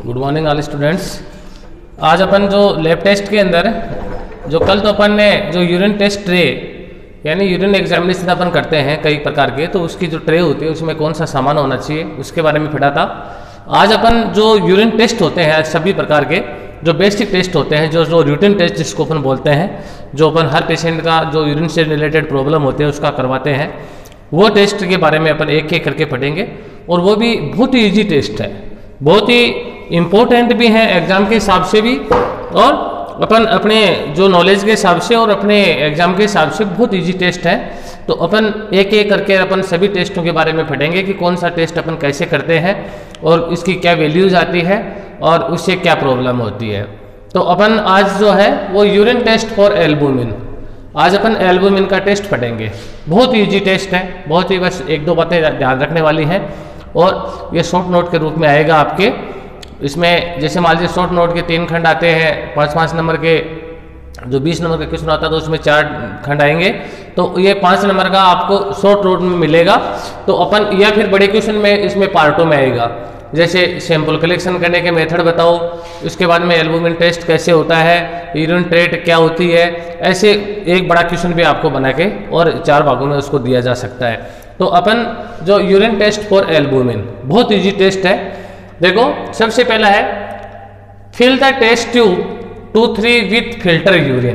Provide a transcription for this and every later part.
Good morning all students. आज अपन जो lab test के अंदर जो कल तो अपन ने जो यूरिन टेस्ट ट्रे यानी यूरिन एग्जामिनेशन अपन करते हैं कई प्रकार के, तो उसकी जो ट्रे होती है उसमें कौन सा सामान होना चाहिए उसके बारे में पढ़ा था। आज अपन जो यूरिन टेस्ट होते हैं सभी प्रकार के जो बेसिक टेस्ट होते हैं, जो रूटीन टेस्ट जिसको अपन बोलते हैं, जो अपन हर पेशेंट का जो यूरिन से रिलेटेड प्रॉब्लम होते हैं उसका करवाते हैं, वो टेस्ट के बारे में अपन एक एक करके पढ़ेंगे। और वो भी बहुत ही ईजी टेस्ट है, बहुत ही इम्पोर्टेंट भी है एग्जाम के हिसाब से भी, और अपन अपने जो नॉलेज के हिसाब से और अपने एग्जाम के हिसाब से बहुत इजी टेस्ट है। तो अपन एक एक करके अपन सभी टेस्टों के बारे में पढ़ेंगे कि कौन सा टेस्ट अपन कैसे करते हैं और इसकी क्या वैल्यूज आती है और उससे क्या प्रॉब्लम होती है। तो अपन आज जो है वो यूरिन टेस्ट फॉर एल्बुमिन, आज अपन एल्बुमिन का टेस्ट पढ़ेंगे। बहुत ईजी टेस्ट है, बहुत ही बस एक दो बातें ध्यान रखने वाली हैं और ये शॉर्ट नोट के रूप में आएगा आपके। इसमें जैसे मान लीजिए शॉर्ट नोट के 3 खंड आते हैं, 5-5 नंबर के जो 20 नंबर का क्वेश्चन आता है तो उसमें 4 खंड आएंगे, तो ये 5 नंबर का आपको शॉर्ट नोट में मिलेगा। तो अपन या फिर बड़े क्वेश्चन में इसमें पार्टों में आएगा, जैसे सैंपल कलेक्शन करने के मेथड बताओ, उसके बाद में एल्बुमिन टेस्ट कैसे होता है, यूरिन ट्रेट क्या होती है, ऐसे एक बड़ा क्वेश्चन भी आपको बना के और 4 भागों में उसको दिया जा सकता है। तो अपन जो यूरिन टेस्ट फॉर एल्बुमिन बहुत ईजी टेस्ट है। देखो सबसे पहला है fill the test tube 2-3 with filter urine.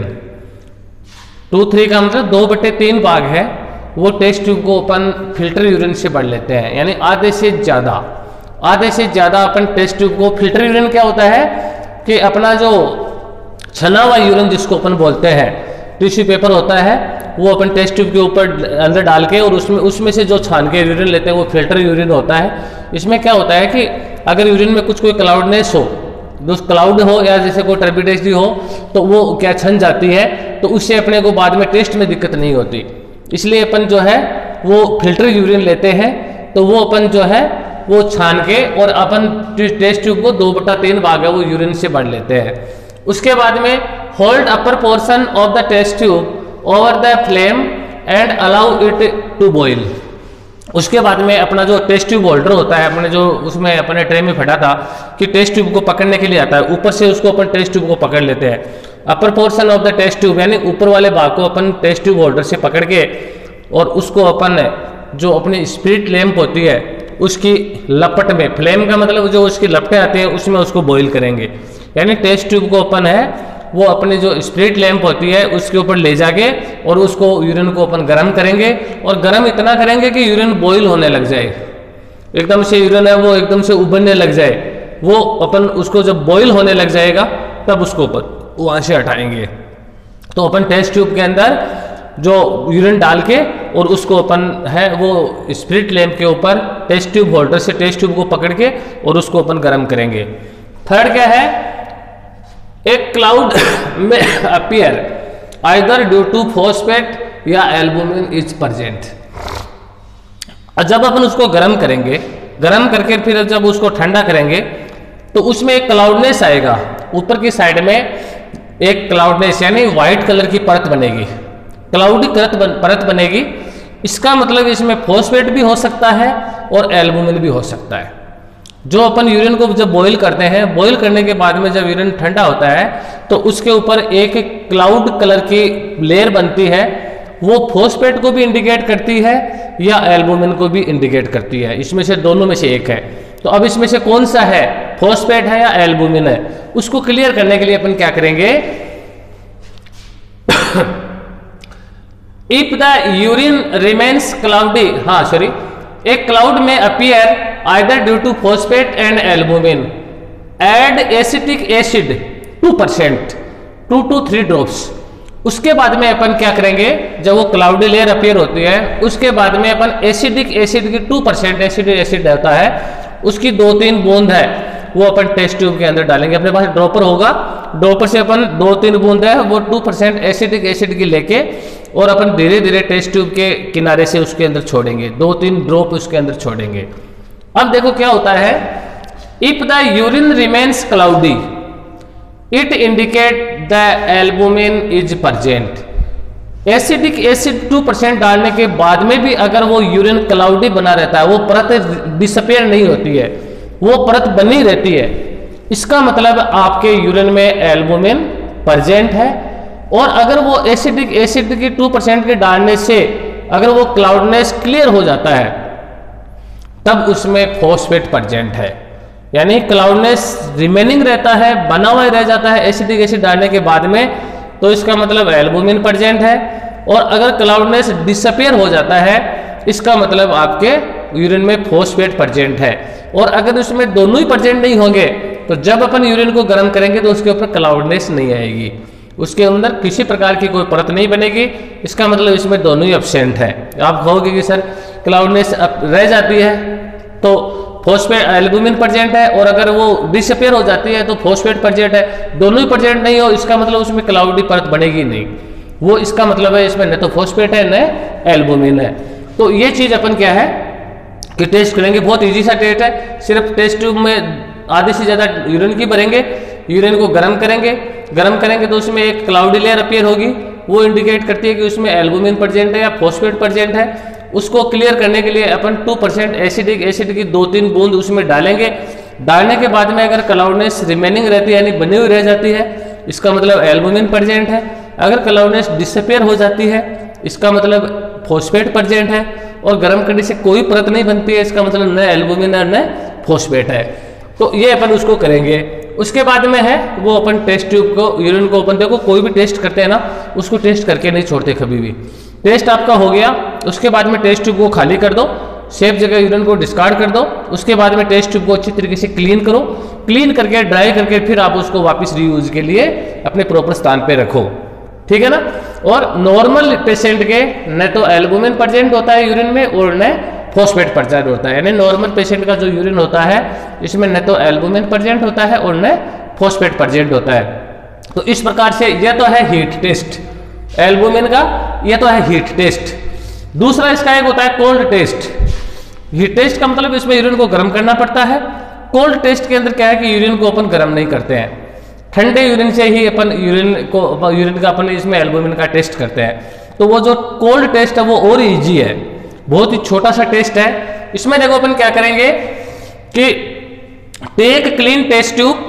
2-3 का मतलब 2/3 भाग है, वो टेस्ट ट्यूब को अपन फिल्टर यूरिन से भर लेते हैं, यानी आधे से ज़्यादा अपन टेस्ट ट्यूब को। फिल्टर यूरिन क्या होता है कि अपना जो छना हुआ यूरिन जिसको अपन बोलते हैं, टिश्यू पेपर होता है, वो अपन टेस्ट ट्यूब के ऊपर अंदर डाल के और उसमें से जो छान के यूरिन लेते हैं वो फिल्टर यूरिन होता है। इसमें क्या होता है कि अगर यूरिन में कोई क्लाउडनेस हो, क्लाउड हो या जैसे कोई टर्बिडिटी हो, तो वो क्या छन जाती है, तो उससे अपने को बाद में टेस्ट में दिक्कत नहीं होती। इसलिए अपन जो है वो फिल्टर यूरिन लेते हैं, तो वो अपन जो है वो छान के और अपन टेस्ट ट्यूब को 2/3 भाग है वो यूरिन से भर लेते हैं। उसके बाद में hold upper portion of the test tube over the flame and allow it to boil. उसके बाद में अपना जो टेस्ट ट्यूब होल्डर होता है, अपने जो उसमें अपने ट्रे में फटा था कि टेस्ट ट्यूब को पकड़ने के लिए आता है, ऊपर से उसको अपन टेस्ट ट्यूब को पकड़ लेते हैं। Upper portion of the test tube यानी ऊपर वाले भाग को अपन टेस्ट ट्यूब होल्डर से पकड़ के और उसको अपन जो अपनी स्पिरिट लैंप होती है उसकी लपट में, फ्लेम का मतलब जो उसकी लपटें आती हैं उसमें उसको बॉईल करेंगे। यानी टेस्ट ट्यूब को अपन है वो अपनी जो स्पिरिट लैंप होती है उसके ऊपर ले जाके और उसको यूरिन को अपन गर्म करेंगे, और गर्म इतना करेंगे कि यूरिन बॉईल होने लग जाए, एकदम से यूरिन है वो एकदम से उबलने लग जाए। वो अपन उसको जब बॉईल होने लग जाएगा तब उसको अपन वहाँ से हटाएंगे। तो अपन टेस्ट ट्यूब के अंदर जो यूरिन डाल के और उसको अपन है वो स्पिरिट लैंप के ऊपर टेस्ट ट्यूब होल्डर से टेस्ट ट्यूब को पकड़ के और उसको अपन गर्म करेंगे। थर्ड क्या है, एक cloud may appear either due to phosphate या एल्बुमिन इज प्रेजेंट। जब अपन उसको गर्म करेंगे, गर्म करके फिर जब उसको ठंडा करेंगे तो उसमें एक क्लाउडनेस आएगा, ऊपर की साइड में एक क्लाउडनेस यानी व्हाइट कलर की परत बनेगी, क्लाउडी परत बनेगी। इसका मतलब इसमें फॉस्फेट भी हो सकता है और एल्बुमिन भी हो सकता है। जो अपन यूरिन को जब बॉईल करते हैं, बॉईल करने के बाद में जब यूरिन ठंडा होता है तो उसके ऊपर एक क्लाउड कलर की लेयर बनती है, वो फॉस्फेट को भी इंडिकेट करती है या एल्बुमिन को भी इंडिकेट करती है। इसमें से दोनों में से एक है। तो अब इसमें से कौन सा है, फॉस्फेट है या एल्बुमिन है, उसको क्लियर करने के लिए अपन क्या करेंगे, if the urine remains cloudy, एक cloud may appear either due to phosphate and albumin, add acetic acid 2%, 2 to 3 drops. उसके बाद में अपन क्या करेंगे, जब वो क्लाउडी लेयर अपीयर होती है उसके बाद में अपन एसिडिक एसिड की 2% एसिड होता है उसकी 2-3 बूंद है वो अपन टेस्ट ट्यूब के अंदर डालेंगे। अपने पास ड्रॉपर होगा, ड्रॉपर से अपन 2-3 बूंद है वो 2% एसिडिक एसिड की लेके और अपन धीरे धीरे टेस्ट ट्यूब के किनारे से उसके अंदर छोड़ेंगे, 2-3 ड्रॉप उसके अंदर छोड़ेंगे। अब देखो क्या होता है, if the urine remains cloudy it indicate the albumin is present. Acidic acid 2% डालने के बाद में भी अगर वो यूरिन क्लाउडी बना रहता है, वो परत डिसअपियर नहीं होती है, वो परत बनी रहती है, इसका मतलब आपके यूरिन में एल्बुमिन प्रेजेंट है। और अगर वो एसिड की 2% के डालने से अगर वो क्लाउडनेस क्लियर हो जाता है तब उसमें फॉस्फेट प्रेजेंट है, यानी क्लाउडनेस रिमेनिंग रहता है, बना हुआ रह जाता है एसिडिक एसिड डालने के बाद में, तो इसका मतलब एल्बुमिन प्रेजेंट है। और अगर क्लाउडनेस डिसअपियर हो जाता है इसका मतलब आपके यूरिन में फॉस्फेट प्रेजेंट है। और अगर उसमें दोनों ही प्रेजेंट नहीं होंगे तो जब अपन यूरिन को गर्म करेंगे तो उसके ऊपर क्लाउडनेस नहीं आएगी, उसके अंदर किसी प्रकार की कोई परत नहीं बनेगी, इसका मतलब इसमें दोनों ही एब्सेंट है। आप कहोगे कि सर क्लाउडनेस रह जाती है तो फॉस्फेट एल्बुमिन प्रेजेंट है, और अगर वो डिसअपियर हो जाती है तो फॉस्फेट प्रेजेंट है, दोनों ही प्रेजेंट नहीं हो इसका मतलब उसमें क्लाउडी परत बनेगी नहीं, वो इसका मतलब है इसमें न तो फॉस्फेट है न एल्बुमिन है। तो ये चीज अपन क्या है कि टेस्ट करेंगे, बहुत इजी सा टेस्ट है, सिर्फ टेस्ट ट्यूब में आधे से ज्यादा यूरिन की भरेंगे, यूरिन को गर्म करेंगे तो उसमें एक क्लाउडी लेयर अपीयर होगी, वो इंडिकेट करती है कि उसमें एल्बुमिन प्रेजेंट है या फॉस्फेट प्रेजेंट है। उसको क्लियर करने के लिए अपन 2% एसिडिक एसिड की 2-3 बूंद उसमें डालेंगे। डालने के बाद में अगर क्लाउडनेस रिमेनिंग रहती है यानी बनी हुई रह जाती है इसका मतलब एल्बुमिन प्रेजेंट है। अगर क्लाउडनेस डिसअपियर हो जाती है इसका मतलब फॉस्फेट प्रेजेंट है। और गर्म करने से कोई परत नहीं बनती है इसका मतलब न एल्बुमिन और न फॉस्फेट है। तो ये अपन उसको करेंगे। उसके बाद में है वो अपन टेस्ट ट्यूब को यूरिन को अपन देखो कोई भी टेस्ट करते हैं ना उसको टेस्ट करके नहीं छोड़ते कभी भी। टेस्ट आपका हो गया, उसके बाद में टेस्ट ट्यूब को खाली कर दो, सेफ जगह यूरिन को डिस्कार्ड कर दो। उसके बाद में टेस्ट ट्यूब को अच्छी तरीके से क्लीन करो, क्लीन करके ड्राई करके फिर आप उसको वापस रीयूज के लिए अपने प्रॉपर स्थान पे रखो, ठीक है ना। और नॉर्मल पेशेंट के न तो एल्बुमिन प्रेजेंट होता है यूरिन में और न फॉस्फेट प्रेजेंट होता है, यानी नॉर्मल पेशेंट का जो यूरिन होता है इसमें न तो एल्बुमिन प्रेजेंट होता है और न फॉस्फेट प्रेजेंट होता है। तो इस प्रकार से यह तो है हीट टेस्ट एल्बुमिन का, यह तो है हीट टेस्ट। दूसरा इसका एक होता है कोल्ड टेस्ट। हीट टेस्ट का मतलब इसमें यूरिन को गर्म करना पड़ता है। कोल्ड टेस्ट के अंदर क्या है कि यूरिन को अपन गर्म नहीं करते हैं, ठंडे यूरिन से ही अपन यूरिन का अपन इसमें एल्बुमिन का टेस्ट करते हैं। तो वो जो कोल्ड टेस्ट है वो और इजी है, बहुत ही छोटा सा टेस्ट है। इसमें देखो अपन क्या करेंगे कि take clean test tube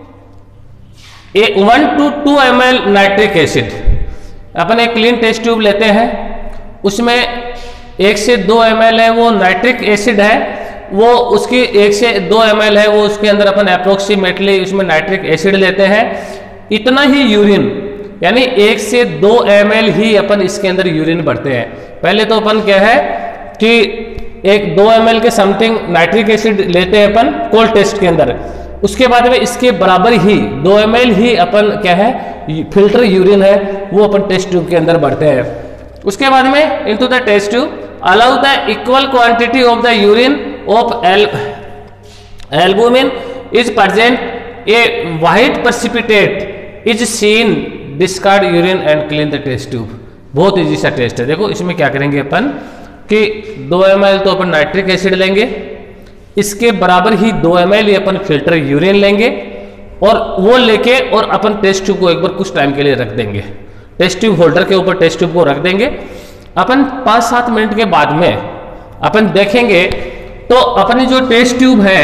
1 to 2 ml nitric acid. अपन एक क्लीन टेस्ट ट्यूब लेते हैं, उसमें 1 से 2 ml है वो नाइट्रिक एसिड है, वो उसकी 1 से 2 ml है वो उसके अंदर अपन अप्रोक्सीमेटली उसमें नाइट्रिक एसिड लेते हैं। इतना ही यूरिन यानी 1 से 2 ml ही अपन इसके अंदर यूरिन भरते हैं। पहले तो अपन क्या है कि 2 ml के समथिंग नाइट्रिक एसिड लेते हैं अपन कोल्ड टेस्ट के अंदर। उसके बाद में इसके बराबर ही 2 ml ही अपन क्या है फिल्टर यूरिन है वो अपन टेस्ट ट्यूब के अंदर भरते हैं। उसके बाद में into the test tube allow the equal quantity of the urine of albumin is present a white precipitate is seen discard urine and clean the test tube. बहुत इजी सा टेस्ट है। देखो इसमें क्या करेंगे अपन कि 2 ml तो अपन नाइट्रिक एसिड लेंगे, इसके बराबर ही 2 ml ही अपन फिल्टर यूरिन लेंगे और वो लेके और अपन टेस्ट ट्यूब को एक बार कुछ टाइम के लिए रख देंगे। टेस्ट ट्यूब होल्डर के ऊपर टेस्ट ट्यूब को रख देंगे। अपन 5-7 मिनट के बाद में अपन देखेंगे तो अपनी जो टेस्ट ट्यूब है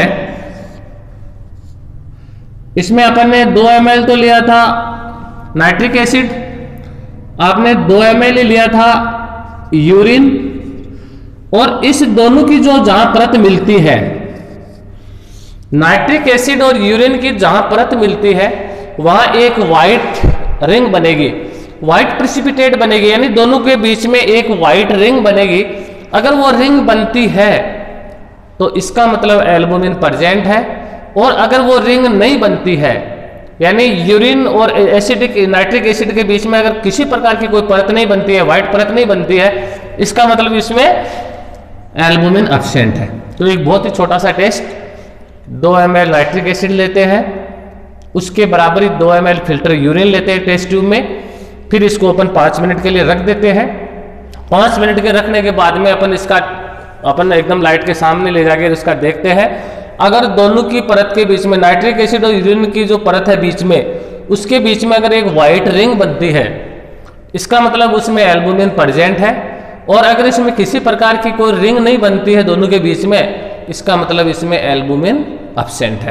इसमें अपन ने 2 ml तो लिया था नाइट्रिक एसिड, आपने 2 ml लिया था यूरिन, और इस दोनों की जो जहां परत मिलती है नाइट्रिक एसिड और यूरिन की जहां परत मिलती है वहां एक व्हाइट रिंग बनेगी, व्हाइट प्रेसिपिटेट बनेगी, यानी दोनों के बीच में एक व्हाइट रिंग बनेगी। अगर वो रिंग बनती है तो इसका मतलब एल्बुमिन प्रेजेंट है, और अगर वो रिंग नहीं बनती है यानी यूरिन और एसिडिक नाइट्रिक एसिड के बीच में अगर किसी प्रकार की कोई परत नहीं बनती है, व्हाइट परत नहीं बनती है, इसका मतलब इसमें एल्बुमिन एब्सेंट है। तो एक बहुत ही छोटा सा टेस्ट, 2 ml नाइट्रिक एसिड लेते हैं, उसके बराबर ही 2 ml फिल्टर यूरिन लेते हैं टेस्ट ट्यूब में, फिर इसको अपन 5 मिनट के लिए रख देते हैं। 5 मिनट के रखने के बाद में अपन एकदम लाइट के सामने ले जाके इसका देखते हैं। अगर दोनों की परत के बीच में नाइट्रिक एसिड और यूरिन की जो परत है बीच में, उसके बीच में अगर एक व्हाइट रिंग बनती है इसका मतलब उसमें एल्बुमिन प्रेजेंट है, और अगर इसमें किसी प्रकार की कोई रिंग नहीं बनती है दोनों के बीच में इसका मतलब इसमें एल्बुमिन एब्सेंट है।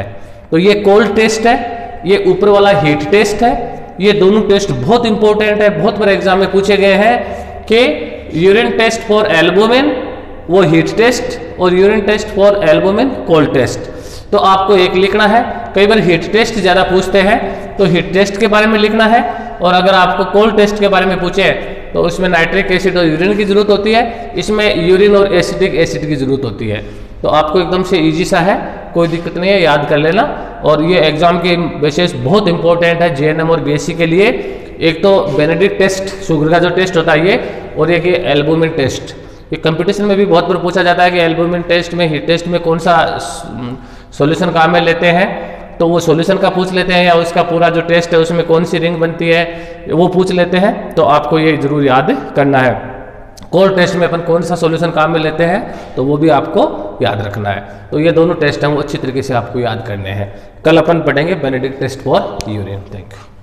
तो ये कोल्ड टेस्ट है, ये ऊपर वाला हीट टेस्ट है। ये दोनों टेस्ट बहुत इंपॉर्टेंट है, बहुत बार एग्जाम में पूछे गए हैं कि यूरिन टेस्ट फॉर एल्बुमिन वो हीट टेस्ट और urine test for albumin cold test. तो आपको एक लिखना है। कई बार हीट टेस्ट ज़्यादा पूछते हैं तो हीट टेस्ट के बारे में लिखना है, और अगर आपको कोल्ड टेस्ट के बारे में पूछे तो उसमें नाइट्रिक एसिड और यूरिन की जरूरत होती है, इसमें यूरिन और एसिटिक एसिड की जरूरत होती है। तो आपको एकदम से इजी सा है, कोई दिक्कत नहीं है, याद कर लेना। और ये एग्जाम के बेसिस बहुत इंपॉर्टेंट है जेएनएम और बीएससी के लिए। एक तो बेनेडिक्ट टेस्ट शुगर का जो टेस्ट होता है ये, और एक ये एल्बुमिन टेस्ट। ये कंपटीशन में भी बहुत बार पूछा जाता है कि एल्बुमिन टेस्ट में हीट टेस्ट में कौन सा सॉल्यूशन काम में लेते हैं, तो वो सॉल्यूशन का पूछ लेते हैं, या उसका पूरा जो टेस्ट है उसमें कौन सी रिंग बनती है वो पूछ लेते हैं। तो आपको ये जरूर याद करना है। कोल्ड टेस्ट में अपन कौन सा सॉल्यूशन काम में लेते हैं तो वो भी आपको याद रखना है। तो ये दोनों टेस्ट हैं वो अच्छी तरीके से आपको याद करने हैं। कल अपन पढ़ेंगे Benedict test for urine. Thank you.